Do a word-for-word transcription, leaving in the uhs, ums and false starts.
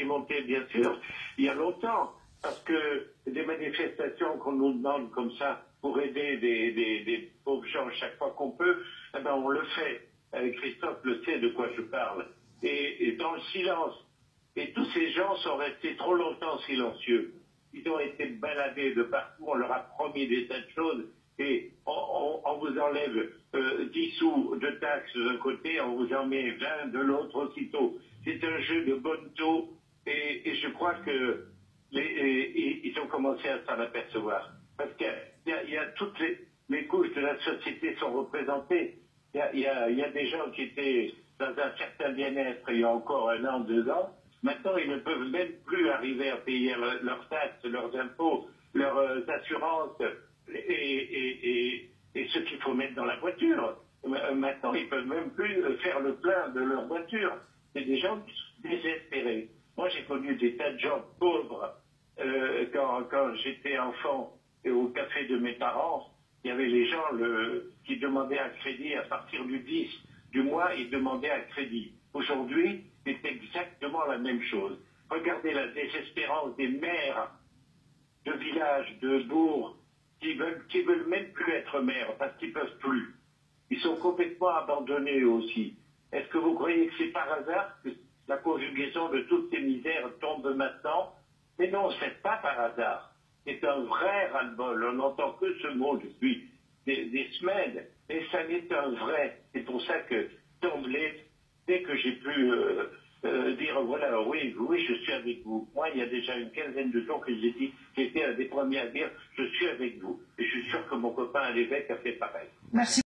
monté, bien sûr, il y a longtemps, parce que des manifestations qu'on nous demande comme ça pour aider des, des, des pauvres gens chaque fois qu'on peut, eh ben on le fait. Euh, Christophe le sait de quoi je parle. Et, et dans le silence. Et tous ces gens sont restés trop longtemps silencieux. Ils ont été baladés de partout, on leur a promis des tas de choses, et on, on, on vous enlève euh, dix sous de taxes d'un côté, on vous en met vingt de l'autre aussitôt. C'est un jeu de bonne taux, et, et je crois que les, et, ils ont commencé à s'en apercevoir. Parce qu'il y, y, y a toutes les, les couches de la société sont représentées. Il y a, y, a, y a des gens qui étaient dans un certain bien-être il y a encore un an, deux ans. Maintenant, ils ne peuvent même plus arriver à payer leurs taxes, leurs impôts, leurs euh, assurances et, et, et, et ce qu'il faut mettre dans la voiture. Maintenant, ils ne peuvent même plus faire le plein de leur voiture. C'est des gens désespérés. Moi, j'ai connu des tas de gens pauvres euh, quand, quand j'étais enfant et au café de mes parents. Il y avait les gens le, qui demandaient un crédit à partir du dix du mois, ils demandaient un crédit. Aujourd'hui, c'est exactement la même chose. Regardez la désespérance des maires de villages, de bourgs, qui veulent, qui veulent même plus être maires parce qu'ils peuvent plus. Ils sont complètement abandonnés aussi. Est-ce que vous croyez que c'est par hasard que la conjugaison de toutes ces misères tombe maintenant? Mais non, c'est pas par hasard. C'est un vrai ras-le-bol. On n'entend que ce mot depuis des, des semaines. Et ça n'est un vrai. C'est pour ça que, d'emblée, dès que j'ai pu euh, euh, dire, voilà, oui, oui, je suis avec vous. Moi, il y a déjà une quinzaine de jours que j'ai dit, j'étais un des premiers à dire, je suis avec vous. Et je suis sûr que mon copain à l'évêque a fait pareil. Merci.